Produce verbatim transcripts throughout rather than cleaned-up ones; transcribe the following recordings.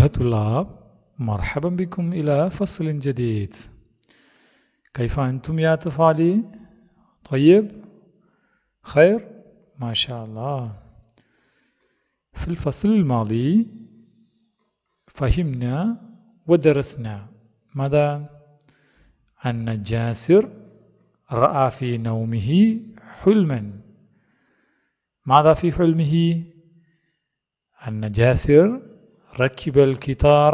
أيها الطلاب مرحبا بكم إلى فصل جديد. كيف أنتم يا أطفالي؟ طيب؟ خير؟ ما شاء الله. في الفصل الماضي فهمنا ودرسنا ماذا؟ أن جاسر رأى في نومه حلما. ماذا في حلمه؟ أن جاسر ركب القطار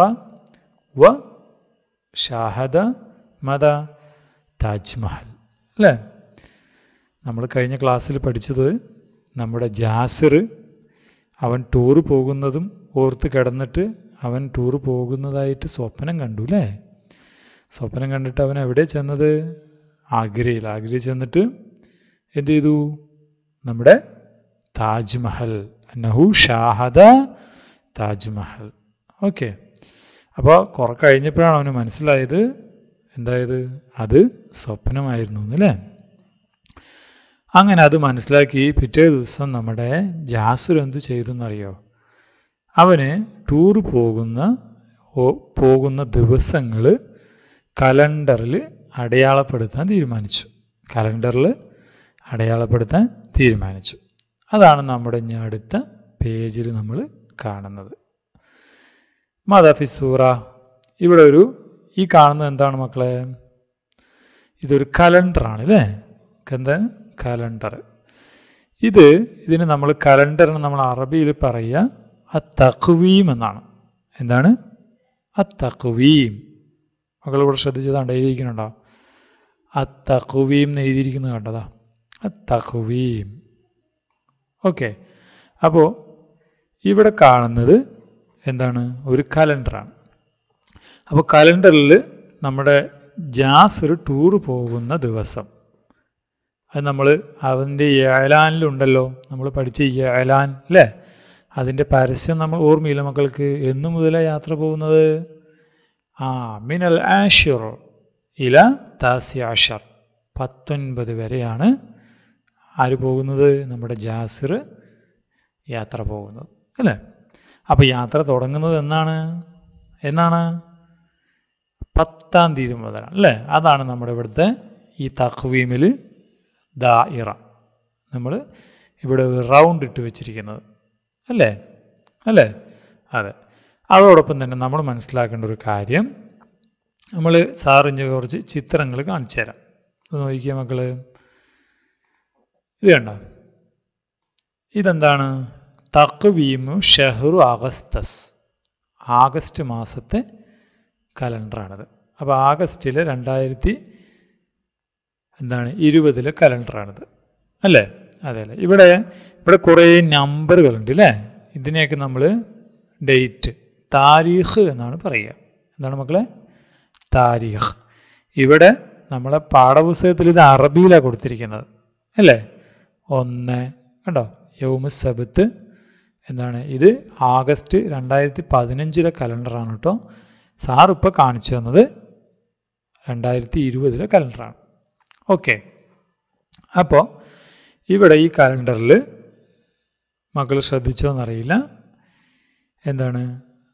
وشاهد ماذا؟ താജ് മഹൽ. അല്ലേ? നമ്മൾ കഴിഞ്ഞ ക്ലാസ്സിൽ പഠിച്ചത് നമ്മുടെ ജാസിർ അവൻ ടൂറ് പോകുന്നതും ഓർത്ത് കിടന്നിട്ട് അവൻ ടൂറ് പോകുന്നതായിട്ട് സ്വപ്നം കണ്ടു. അല്ലേ? സ്വപ്നം കണ്ടിട്ട് അവൻ എവിടെ ചെന്നത്? ആഗ്രയിൽ. ആഗ്രയിൽ ചെന്നിട്ട് എന്ത് ചെയ്തു? നമ്മുടെ താജ്മഹൽ, നഹു ഷാഹദ താജ്മഹൽ. ഓക്കെ. അപ്പോൾ കുറെ കഴിഞ്ഞപ്പോഴാണ് അവന് മനസ്സിലായത് എന്തായത്? അത് സ്വപ്നമായിരുന്നു അല്ലേ? അങ്ങനെ അത് മനസ്സിലാക്കി പിറ്റേ ദിവസം നമ്മുടെ ജാസുർ എന്ത് ചെയ്തെന്നറിയോ? അവന് ടൂർ പോകുന്ന പോകുന്ന ദിവസങ്ങൾ കലണ്ടറിൽ അടയാളപ്പെടുത്താൻ തീരുമാനിച്ചു. കലണ്ടറിൽ അടയാളപ്പെടുത്താൻ തീരുമാനിച്ചു. അതാണ് നമ്മുടെ ഇനി അടുത്ത പേജിൽ നമ്മൾ കാണുന്നത്. മാതാഫിസൂറ. ഇവിടെ ഒരു ഈ കാണുന്നത് എന്താണ് മക്കളെ? ഇതൊരു കലണ്ടറാണ് അല്ലേ? എന്താണ്? കലണ്ടർ. ഇത് ഇതിന് നമ്മൾ കലണ്ടറിന് നമ്മൾ അറബിയിൽ പറയുക അത്തഖ്വീം എന്നാണ്. എന്താണ്? അത്തഖ്വീം. മക്കൾ ഇവിടെ ശ്രദ്ധിച്ചതാണ്ട് എഴുതിയിരിക്കുന്നുണ്ടോ? അത്തഖ്വീം എന്ന് എഴുതിയിരിക്കുന്നത് കണ്ടതാ? അത്തഖ്വീം. ഓക്കെ. അപ്പോൾ ഇവിടെ കാണുന്നത് എന്താണ്? ഒരു കലണ്ടറാണ്. അപ്പോൾ കലണ്ടറിൽ നമ്മുടെ ജാസിർ ടൂർ പോകുന്ന ദിവസം അത് നമ്മൾ അതിൻ്റെ ഏലാനിലുണ്ടല്ലോ, നമ്മൾ പഠിച്ച ഏലാൻ അല്ലേ? അതിൻ്റെ പരസ്യം നമ്മൾ ഓർമ്മയില്ല മക്കൾക്ക്? എന്നു മുതലാണ് യാത്ര പോകുന്നത്? ആ മിനൽ ആഷിർ ഇല താസി ആഷർ. പത്തൊൻപത് വരെയാണ് ആര് പോകുന്നത്? നമ്മുടെ ജാസിർ യാത്ര പോകുന്നത് അല്ലേ? അപ്പോൾ യാത്ര തുടങ്ങുന്നത് എന്നാണ്? എന്നാണ്? പത്താം തീയതി മുതലാണ് അല്ലേ? അതാണ് നമ്മുടെ ഇവിടുത്തെ ഈ തഖ്വീമിൽ ദായിറ നമ്മൾ ഇവിടെ റൗണ്ട് ഇട്ട് വെച്ചിരിക്കുന്നത് അല്ലേ? അല്ലേ? അതെ. അതോടൊപ്പം തന്നെ നമ്മൾ മനസ്സിലാക്കേണ്ട ഒരു കാര്യം, നമ്മൾ സാറിഞ്ഞ് കുറച്ച് ചിത്രങ്ങൾ കാണിച്ചു തരാം. ഇത് നോക്കിയ മക്കള്, ഇത് കണ്ടോ? ഇതെന്താണ്? തഖ്വീമു ഷഹ്റു ആഗസ്തസ്. ആഗസ്റ്റ് മാസത്തെ കലണ്ടറാണിത്. അപ്പോൾ ആഗസ്റ്റിലെ രണ്ടായിരത്തി എന്താണ് ഇരുപതിലെ കലണ്ടറാണിത് അല്ലേ? അതെ അല്ലേ? ഇവിടെ ഇവിടെ കുറേ നമ്പറുകളുണ്ട് അല്ലേ? ഇതിനെയൊക്കെ നമ്മൾ ഡേറ്റ്, താരീഖ് എന്നാണ് പറയുക. എന്താണ് മക്കളെ? താരീഖ്. ഇവിടെ നമ്മളെ പാഠപുസ്തകത്തിൽ ഇത് അറബിയിലാണ് കൊടുത്തിരിക്കുന്നത് അല്ലേ? ഒന്ന് കണ്ടോ? യൗമുസ്സബത്ത് എന്താണ്? ഇത് ആഗസ്റ്റ് രണ്ടായിരത്തി പതിനഞ്ചിലെ കലണ്ടറാണ് കേട്ടോ. സാർ ഇപ്പോൾ കാണിച്ചു തന്നത് രണ്ടായിരത്തി ഇരുപതിലെ കലണ്ടറാണ്. ഓക്കെ. അപ്പോൾ ഇവിടെ ഈ കലണ്ടറിൽ മക്കൾ ശ്രദ്ധിച്ചോ എന്നറിയില്ല, എന്താണ്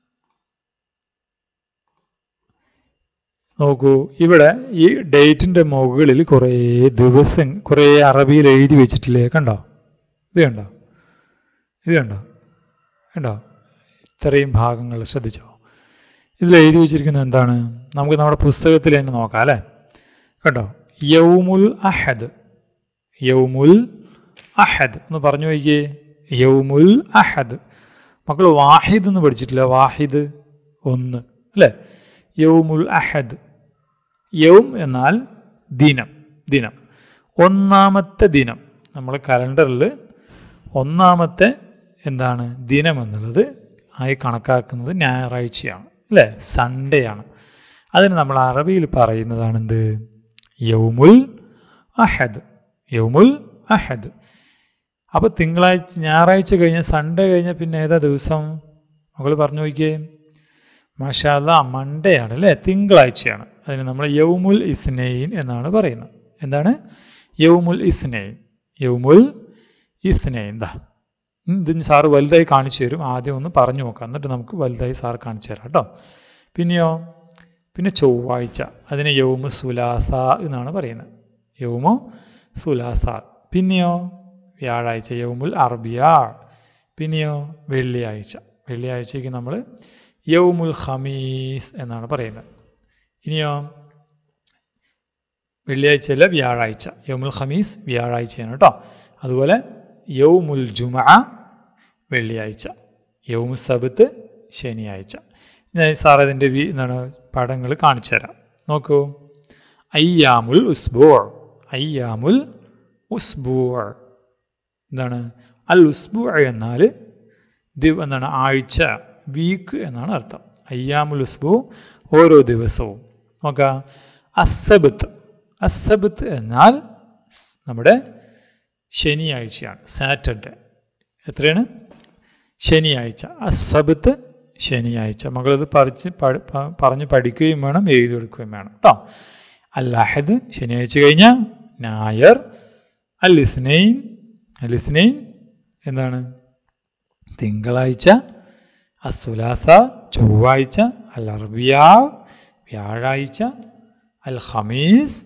നോക്കൂ, ഇവിടെ ഈ ഡേറ്റിൻ്റെ മുകളിൽ കുറേ ദിവസം കുറേ അറബിയിൽ എഴുതി വെച്ചിട്ടില്ലേ? കണ്ടോ? ഇത് കണ്ടോ? ഇത് കണ്ടോ? കണ്ടോ? ഇത്രയും ഭാഗങ്ങൾ ശ്രദ്ധിച്ചോ? ഇതിൽ എഴുതി വെച്ചിരിക്കുന്നത് എന്താണ്? നമുക്ക് നമ്മുടെ പുസ്തകത്തിൽ തന്നെ നോക്കാം അല്ലേ? കേട്ടോ? യൗമുൽ അഹദ്. യൗമുൽ അഹദ് എന്ന് പറഞ്ഞു നോക്കിയേ. യൗമുൽ അഹദ്. മക്കൾ വാഹിദ് എന്ന് പഠിച്ചിട്ടില്ല? വാഹിദ് ഒന്ന് അല്ലേ? യൗമുൽ അഹദ്. യൗം എന്നാൽ ദിനം. ദിനം. ഒന്നാമത്തെ ദിനം. നമ്മൾ കലണ്ടറിൽ ഒന്നാമത്തെ എന്താണ് ദിനം എന്നുള്ളത് ആയി കണക്കാക്കുന്നത് ഞായറാഴ്ചയാണ് അല്ലേ? സൺഡേ ആണ്. അതിന് നമ്മൾ അറബിയിൽ പറയുന്നതാണ് എന്ത്? യൗമുൽ അഹദ്. യൗമുൽ അഹദ്. അപ്പോൾ തിങ്കളാഴ്ച, ഞായറാഴ്ച കഴിഞ്ഞ സൺഡേ കഴിഞ്ഞ പിന്നെ ഏതാ ദിവസം? മകൾ പറഞ്ഞു നോക്കിയേ. മാഷാ അല്ലാഹ്, മൺഡേ ആണ് അല്ലേ? തിങ്കളാഴ്ചയാണ്. അതിന് നമ്മൾ യൗമുൽ ഇസ്നൈൻ എന്നാണ് പറയുന്നത്. എന്താണ്? യൗമുൽ ഇസ്നൈൻ. യൗമുൽ ഇസ്നൈൻ. ദാ ഇതിന് സാറ് വലുതായി കാണിച്ചു തരും. ആദ്യം ഒന്ന് പറഞ്ഞു നോക്കാം, എന്നിട്ട് നമുക്ക് വലുതായി സാറ് കാണിച്ചു തരാം കേട്ടോ. പിന്നെയോ പിന്നെ ചൊവ്വാഴ്ച, അതിനെ യൗമു സുലാസ എന്നാണ് പറയുന്നത്. യൗമു സുലാസ. പിന്നെയോ വ്യാഴാഴ്ച യൗമുൽ അർബിയാ. പിന്നെയോ വെള്ളിയാഴ്ച, വെള്ളിയാഴ്ചയ്ക്ക് നമ്മൾ യൗമുൽ ഖമീസ് എന്നാണ് പറയുന്നത്. ഇനിയോ വെള്ളിയാഴ്ചയല്ല വ്യാഴാഴ്ച, യൗമുൽ ഖമീസ് വ്യാഴാഴ്ചയാണ് കേട്ടോ. അതുപോലെ യൗമുൽ ജുമഅ വെള്ളിയാഴ്ച, യൗമു സബ്ത് ശനിയാഴ്ച. ഞാൻ സാർ അതിൻ്റെ എന്താണ് പടങ്ങൾ കാണിച്ചു തരാം. നോക്കൂ, അയ്യാമുൽ ഉസ്ബൂ, അയ്യാമുൽ ഉസ്ബൂ എന്താണ്? അൽ ഉസ്ബൂ എന്നാൽ എന്താണ്? ആഴ്ച, വീക്ക് എന്നാണ് അർത്ഥം. അയ്യാമുൽ ഉസ്ബൂ ഓരോ ദിവസവും. നോക്കാം, അസ്സബ്ത്, അസ്സബ്ത് എന്നാൽ നമ്മുടെ ശനിയാഴ്ചയാണ്, സാറ്റർഡേ. എത്രയാണ്? ശനിയാഴ്ച. അസ്സബ്ത് ശനിയാഴ്ച. മകളിത് പറിച്ച് പറഞ്ഞ് പഠിക്കുകയും വേണം, എഴുതിയെടുക്കുകയും വേണം കേട്ടോ. അൽ അഹദ് ശനിയാഴ്ച കഴിഞ്ഞാൽ ഞായർ. അൽ ഇസ്നൈൻ, അൽ ഇസ്നൈൻ എന്താണ്? തിങ്കളാഴ്ച. അസുലാസ ചൊവ്വാഴ്ച. അൽ അർബിയാ വ്യാഴാഴ്ച. അൽ ഖമീസ്,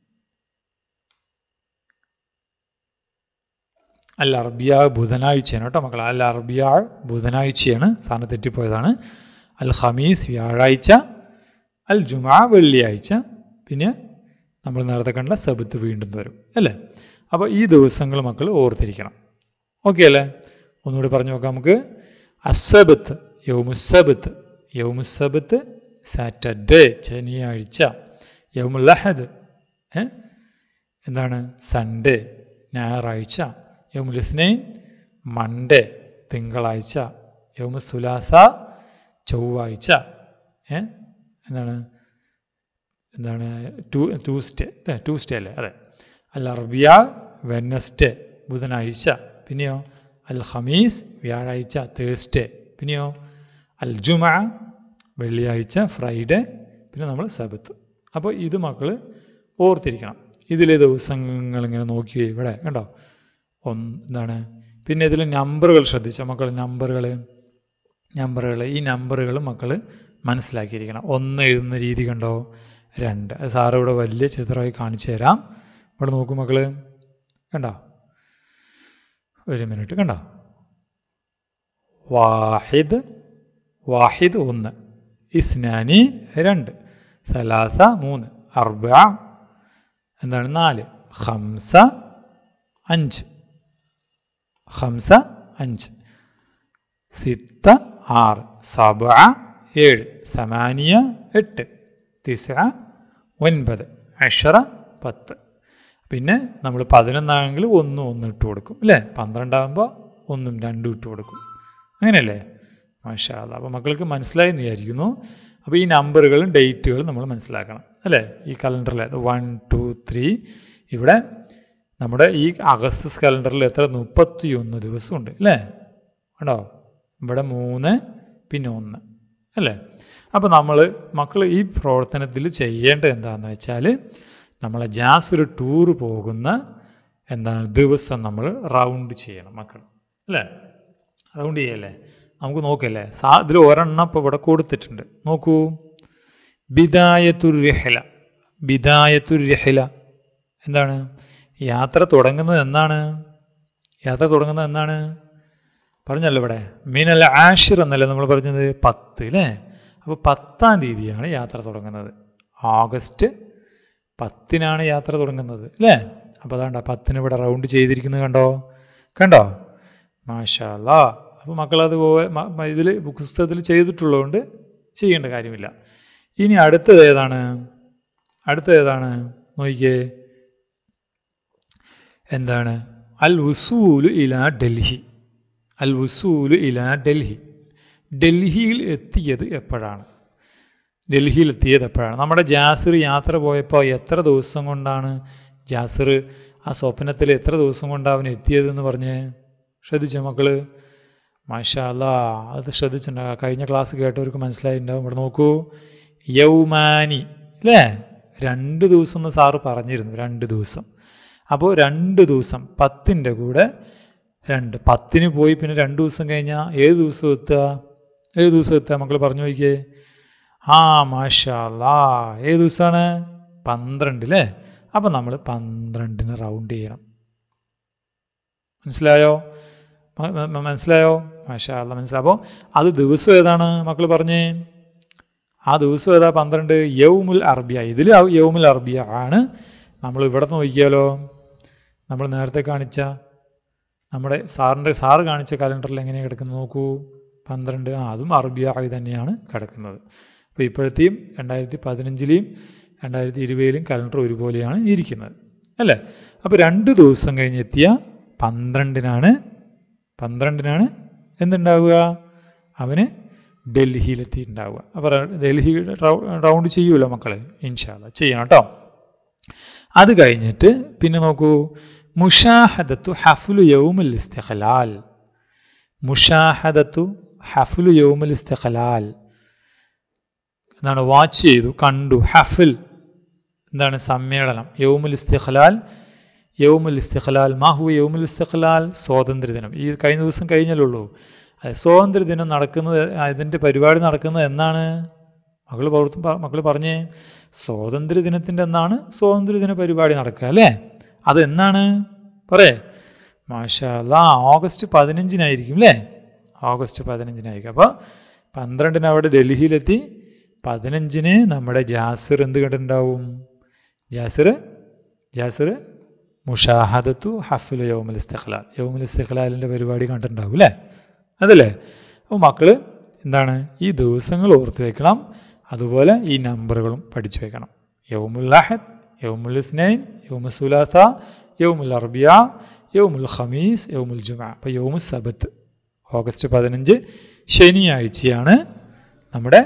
അൽ അർബിയാ ബുധനാഴ്ചയാണ് കേട്ടോ മക്കളെ. അൽ അർബിയാ ബുധനാഴ്ചയാണ്, സാറിന് തെറ്റിപ്പോയതാണ്. അൽ ഖമീസ് വ്യാഴാഴ്ച. അൽ ജുമാ വെള്ളിയാഴ്ച. പിന്നെ നമ്മൾ നേരത്തെ കണ്ട സബത്ത് വീണ്ടും വരും അല്ലേ. അപ്പോൾ ഈ ദിവസങ്ങൾ മക്കൾ ഓർത്തിരിക്കണം. ഓക്കെ അല്ലേ? ഒന്നുകൂടി പറഞ്ഞു നോക്കാം നമുക്ക്. അസബത്ത് യൗമുസബത്ത്, യൗമുസബത്ത് സാറ്റർഡേ ശനിയാഴ്ച. യൗമുൽ അഹദ് എന്താണ്? സൺഡേ ഞായറാഴ്ച. യൗമുൽ ഇസ്നൈൻ മൺഡേ തിങ്കളാഴ്ച. യൗമുൽ സുലാസ ചൊവ്വാഴ്ച. ഏ എന്താണ് എന്താണ് ടൂ ട്യൂസ്ഡേ അല്ലേ, ട്യൂസ്ഡേ അല്ലേ? അതെ. അൽ അർബിയ വെനസ്ഡേ ബുധനാഴ്ച. പിന്നെയോ അൽ ഖമീസ് വ്യാഴാഴ്ച തേഴ്സ്ഡേ. പിന്നെയോ അൽ ജുമഅ വെള്ളിയാഴ്ച ഫ്രൈഡേ. പിന്നെ നമ്മൾ സബത്ത്. അപ്പോൾ ഇത് മക്കൾ ഓർത്തിരിക്കണം. ഇതിലെ ദിവസങ്ങൾ ഇങ്ങനെ നോക്കി ഇവിടെ കണ്ടോ ഒന്ന് എന്താണ്. പിന്നെ ഇതിൽ നമ്പറുകൾ ശ്രദ്ധിച്ചോ മക്കൾ, നമ്പറുകൾ നമ്പറുകൾ ഈ നമ്പറുകൾ മക്കൾ മനസ്സിലാക്കിയിരിക്കണം. ഒന്ന് എഴുതുന്ന രീതി കണ്ടോ, രണ്ട്. അത് സാറ് ഇവിടെ വലിയ ചിത്രമായി കാണിച്ചു തരാം. ഇവിടെ നോക്കൂ മക്കൾ, കണ്ടോ? ഒരു മിനിറ്റ്, കണ്ടോ? വാഹിദ്, വാഹിദ് ഒന്ന്. ഇസ്നാനി രണ്ട്. സലാസ മൂന്ന്. അർബ എന്താണ് നാല്. ഖംസ അഞ്ച്. ഖംസ അഞ്ച്. സിത്ത ആറ്. സബഅ ഏഴ്. സമാനിയ എട്ട്. തിസ്അ ഒൻപത്. അഷറ പത്ത്. പിന്നെ നമ്മൾ പതിനൊന്നാണെങ്കിൽ ഒന്നും ഒന്നും ഇട്ട് കൊടുക്കും അല്ലേ. പന്ത്രണ്ടാകുമ്പോൾ ഒന്നും രണ്ടും ഇട്ട് കൊടുക്കും. അങ്ങനെയല്ലേ? മാഷാ അല്ലാഹ്. അപ്പോൾ മക്കൾക്ക് മനസ്സിലായി എന്ന് വിചാരിക്കുന്നു. അപ്പോൾ ഈ നമ്പറുകളും ഡേറ്റുകളും നമ്മൾ മനസ്സിലാക്കണം അല്ലേ. ഈ കലണ്ടറിൽ വൺ ടു ത്രീ ഇവിടെ നമ്മുടെ ഈ അഗസ്റ്റസ് കലണ്ടറിൽ എത്ര മുപ്പത്തി ഒന്ന് ദിവസമുണ്ട് അല്ലേ. കണ്ടോ? ഇവിടെ മൂന്ന് പിന്നെ ഒന്ന് അല്ലേ. അപ്പോൾ നമ്മൾ മക്കൾ ഈ പ്രവർത്തനത്തിൽ ചെയ്യേണ്ടത് എന്താണെന്ന് വെച്ചാൽ നമ്മളെ ജാസ് ഒരു ടൂറ് പോകുന്ന എന്താണ് ദിവസം നമ്മൾ റൗണ്ട് ചെയ്യണം മക്കൾ അല്ലേ. റൗണ്ട് ചെയ്യല്ലേ? നമുക്ക് നോക്കല്ലേ, സാ ഇതിൽ ഒരെണ്ണം ഇപ്പോൾ ഇവിടെ കൊടുത്തിട്ടുണ്ട്. നോക്കൂ, ബിദായത്തുർ റിഹ്ല. ബിദായത്തുർ റിഹ്ല എന്താണ്? യാത്ര തുടങ്ങുന്നത് എന്നാണ്? യാത്ര തുടങ്ങുന്നത് എന്നാണ് പറഞ്ഞല്ലോ ഇവിടെ. മിനൽ ആഷിർ എന്നല്ലേ നമ്മൾ പറഞ്ഞത്, പത്ത് അല്ലേ. അപ്പോൾ പത്താം തീയതിയാണ് യാത്ര തുടങ്ങുന്നത്. ഓഗസ്റ്റ് പത്തിനാണ് യാത്ര തുടങ്ങുന്നത് അല്ലേ. അപ്പോൾ അതാണ്ട പത്തിന് ഇവിടെ റൗണ്ട് ചെയ്തിരിക്കുന്നത് കണ്ടോ, കണ്ടോ? മാഷാ അല്ലാഹ്. അപ്പോൾ മക്കളത് ഇതിൽ പുസ്തകത്തിൽ ചെയ്തിട്ടുള്ളതുകൊണ്ട് ചെയ്യേണ്ട കാര്യമില്ല. ഇനി അടുത്തത് ഏതാണ്? അടുത്തത് ഏതാണ് നോക്കിയേ, എന്താണ്? അൽ ഉസൂലു ഇലാ ഡൽഹി. അൽ ഉസൂലു ഇലാ ഡൽഹി. ഡൽഹിയിൽ എത്തിയത് എപ്പോഴാണ്? ഡൽഹിയിൽ എത്തിയത് എപ്പോഴാണ്? നമ്മുടെ ജാസിർ യാത്ര പോയപ്പോൾ എത്ര ദിവസം കൊണ്ടാണ് ജാസിർ ആ സ്വപ്നത്തിൽ എത്ര ദിവസം കൊണ്ടാണ് അവൻ എത്തിയതെന്ന് പറഞ്ഞ് ശ്രദ്ധിച്ചോ മക്കൾ? മാഷാ അല്ലാഹ്. അത് ശ്രദ്ധിച്ചിട്ടുണ്ടാകും. കഴിഞ്ഞ ക്ലാസ് കേട്ടവർക്ക് മനസ്സിലായിട്ടുണ്ടാവും. ഇവിടെ നോക്കൂ, യൗമാനി അല്ലേ. രണ്ട് ദിവസം എന്ന് സാറ് പറഞ്ഞിരുന്നു, രണ്ട് ദിവസം. അപ്പോൾ രണ്ട് ദിവസം പത്തിൻ്റെ കൂടെ രണ്ട്. പത്തിന് പോയി പിന്നെ രണ്ട് ദിവസം കഴിഞ്ഞാൽ ഏത് ദിവസം എത്തുക? ഏത് ദിവസം എത്തുക മക്കൾ പറഞ്ഞു നോക്കിയേ. ആ മാഷാ അല്ലാ, ഏത് ദിവസമാണ്? പന്ത്രണ്ട് അല്ലേ? അപ്പം നമ്മൾ പന്ത്രണ്ടിന് റൗണ്ട് ചെയ്യണം. മനസ്സിലായോ? മനസ്സിലായോ? മാഷാ അല്ലാ, മനസ്സിലായോ? അപ്പോൾ അത് ദിവസം ഏതാണ് മക്കൾ പറഞ്ഞേ? ആ ദിവസം ഏതാ? പന്ത്രണ്ട്. യൗമുൽ അർബിയ. ഇതിൽ യൗമുൽ അർബിയ ആണ്. നമ്മൾ ഇവിടെ നോക്കിയാലോ, നമ്മൾ നേരത്തെ കാണിച്ച നമ്മുടെ സാറിൻ്റെ സാറ് കാണിച്ച കലണ്ടറിൽ എങ്ങനെയാണ് കിടക്കുന്നത് നോക്കൂ. പന്ത്രണ്ട്. ആ അതും അറബിയായി തന്നെയാണ് കിടക്കുന്നത്. അപ്പോൾ ഇപ്പോഴത്തെയും രണ്ടായിരത്തി പതിനഞ്ചിലെയും രണ്ടായിരത്തി ഇരുപതിലെയും കലണ്ടർ ഒരുപോലെയാണ് ഇരിക്കുന്നത് അല്ലേ? അപ്പോൾ രണ്ട് ദിവസം കഴിഞ്ഞെത്തിയ പന്ത്രണ്ടിനാണ് പന്ത്രണ്ടിനാണ് എന്തുണ്ടാവുക? അവന് ഡൽഹിയിലെത്തിയിട്ടുണ്ടാവുക. അപ്പോൾ ഡൽഹി റൗണ്ട് ചെയ്യുമല്ലോ മക്കളെ, ഇൻഷാ അല്ലാ ചെയ്യണം കേട്ടോ. അത് കഴിഞ്ഞിട്ട് പിന്നെ നോക്കൂ, മുഷാഹദത്തു ഹഫ്ലു യൗമുൽ ഇസ്തിഖ്ലാൽ. മുഷാഹദത്തു ഹഫ്ലു യൗമുൽ ഇസ്തിഖ്ലാൽ എന്താണ്? വാച്ച് ചെയ്തു, കണ്ടു. ഹഫിൽ എന്താണ്? സമ്മേളനം. യൗമുൽ ഇസ്തിഖ്ലാൽ. യൗമുൽ ഇസ്തിഖ്ലാൽ മാഹു യൗമുൽ ഇസ്തിഖ്ലാൽ, സ്വാതന്ത്ര്യദിനം. ഈ കഴിഞ്ഞ ദിവസം കഴിഞ്ഞല്ലുള്ളൂ. സ്വാതന്ത്ര്യദിനം നടക്കുന്നത്, ഇതിൻ്റെ പരിപാടി നടക്കുന്നത് എന്നാണ് മകൾ പുറത്തും മക്കൾ പറഞ്ഞേ? സ്വാതന്ത്ര്യദിനത്തിൻ്റെ എന്നാണ് സ്വാതന്ത്ര്യദിന പരിപാടി നടക്കുക അല്ലേ? അതെന്നാണ് പറയേ? മാഷാ അല്ലാ, ഓഗസ്റ്റ് പതിനഞ്ചിനായിരിക്കും അല്ലേ? ഓഗസ്റ്റ് പതിനഞ്ചിനായിരിക്കും. അപ്പോൾ പന്ത്രണ്ടിന് അവിടെ ഡൽഹിയിലെത്തി, പതിനഞ്ചിന് നമ്മുടെ ജാസിർ എന്ത് കണ്ടിട്ടുണ്ടാവും? ജാസിർ ജാസിർ മുഷാഹദത്തു ഹഫ്ല യൗമുൽ ഇസ്തിഖ്ലാൽ, യൗമുൽ ഇസ്തിഖ്ലാലിൻ്റെ പരിപാടി കണ്ടിട്ടുണ്ടാവും അല്ലേ? അതല്ലേ? അപ്പോൾ മക്കൾ എന്താണ്? ഈ ദിവസങ്ങൾ ഓർത്ത് വെക്കണം. അതുപോലെ ഈ നമ്പറുകളും പഠിച്ചു വെക്കണം. യൗമുൽ അഹദ്, യൗമുൽ ഇസ്നൈൻ, യൗമുൽ സുലാസ, യൗമുൽ അർബിയ, യൗമുൽ ഖമീസ്, യൗമുൽ ജുമുഅ. അപ്പോൾ യൗമുൽ സബത്ത് ഓഗസ്റ്റ് പതിനഞ്ച് ശനിയാഴ്ചയാണ് നമ്മുടെ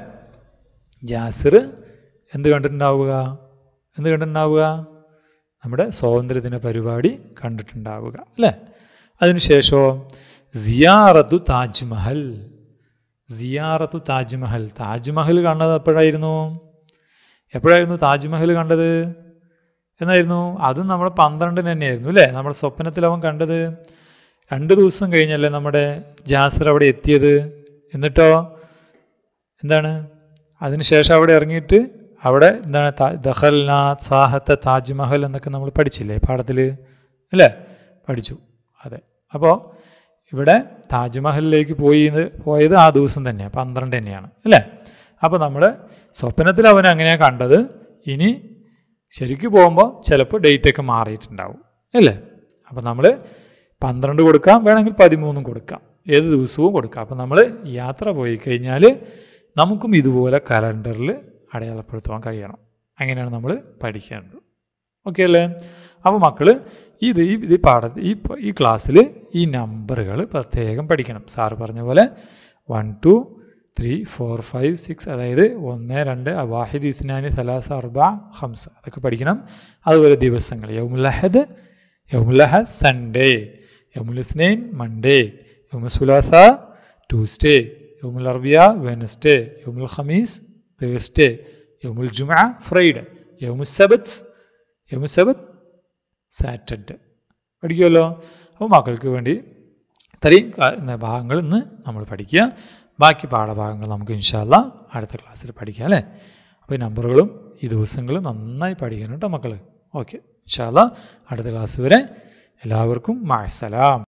ജാസിർ എന്ത് കണ്ടിട്ടുണ്ടാവുക? എന്ത് കണ്ടിട്ടുണ്ടാവുക? നമ്മുടെ സ്വാതന്ത്ര്യദിന പരിപാടി കണ്ടിട്ടുണ്ടാവുക അല്ലേ? അതിനുശേഷമോ സിയാറത്തു താജ്മഹൽ. സിയാറത്തു താജ്മഹൽ. താജ്മഹൽ കണ്ടത് എപ്പോഴായിരുന്നു? എപ്പോഴായിരുന്നു താജ്മഹൽ കണ്ടത് എന്നായിരുന്നു? അതും നമ്മുടെ പന്ത്രണ്ടിന് തന്നെയായിരുന്നു അല്ലേ? നമ്മുടെ സ്വപ്നത്തിൽ അവൻ കണ്ടത്. രണ്ട് ദിവസം കഴിഞ്ഞല്ലേ നമ്മുടെ ജാസിർ അവിടെ എത്തിയത്. എന്നിട്ടോ എന്താണ്? അതിനുശേഷം അവിടെ ഇറങ്ങിയിട്ട് അവിടെ എന്താണ്? ദഖൽനാ സാഹത്ത താജ്മഹൽ എന്നൊക്കെ നമ്മൾ പഠിച്ചില്ലേ പാഠത്തിൽ അല്ലേ? പഠിച്ചു. അതെ. അപ്പോൾ ഇവിടെ താജ്മഹലിലേക്ക് പോയി പോയത് ആ ദിവസം തന്നെയാണ്, പന്ത്രണ്ട് തന്നെയാണ് അല്ലേ? അപ്പോൾ നമ്മൾ സ്വപ്നത്തിൽ അവൻ അങ്ങനെയാണ് കണ്ടത്. ഇനി ശരിക്കും പോകുമ്പോൾ ചിലപ്പോൾ ഡേറ്റൊക്കെ മാറിയിട്ടുണ്ടാവും അല്ലേ? അപ്പോൾ നമ്മൾ പന്ത്രണ്ട് കൊടുക്കാം, വേണമെങ്കിൽ പതിമൂന്നും കൊടുക്കാം, ഏത് ദിവസവും കൊടുക്കാം. അപ്പോൾ നമ്മൾ യാത്ര പോയി കഴിഞ്ഞാൽ നമുക്കും ഇതുപോലെ കലണ്ടറിൽ അടയാളപ്പെടുത്തുവാൻ കഴിയണം. അങ്ങനെയാണ് നമ്മൾ പഠിക്കേണ്ടത്. ഓക്കെ അല്ലേ? അപ്പോൾ മക്കൾ ഇത് ഈ ഇത് പാഠ ഈ ഈ ക്ലാസ്സിൽ ഈ നമ്പറുകൾ പ്രത്യേകം പഠിക്കണം. സാറ് പറഞ്ഞ പോലെ one two three four five six, അതായത് ഒന്ന് രണ്ട് വാഹിദ് ഇസ്നാനി സലാസ അർബ ഹംസ, അതൊക്കെ പഠിക്കണം. അതുപോലെ ദിവസങ്ങൾ യൗമുൽ അഹദ് യൗമുൽ അഹദ് സൺഡേ, യൗമുൽ ഇസ്നൈൻ മൺഡേ, യൗമുൽ സുലാസ ട്യൂസ്ഡേ, യൗമുൽ അർബിയ വെനസ്ഡേ, യൗമുൽ ഖമീസ് തേഴ്സ്ഡേ, യൗമുൽ ജുമുഅ ഫ്രൈഡേ, യൗമുൽ സബത്ത് യൗമുൽ സബത്ത് സാറ്റർഡേ. പഠിക്കുമല്ലോ? അപ്പോൾ മക്കൾക്ക് വേണ്ടി ഇത്രയും ഭാഗങ്ങൾ ഇന്ന് നമ്മൾ പഠിക്കുക. ബാക്കി പാഠഭാഗങ്ങൾ നമുക്ക് ഇൻഷാ അല്ലാ അടുത്ത ക്ലാസ്സിൽ പഠിക്കാം അല്ലേ? അപ്പോൾ ഈ നമ്പറുകളും ഈ ദിവസങ്ങളും നന്നായി പഠിക്കണം കേട്ടോ മക്കൾ. ഓക്കെ, ഇൻഷാ അല്ലാ അടുത്ത ക്ലാസ് വരെ എല്ലാവർക്കും മഅസ്സലാം.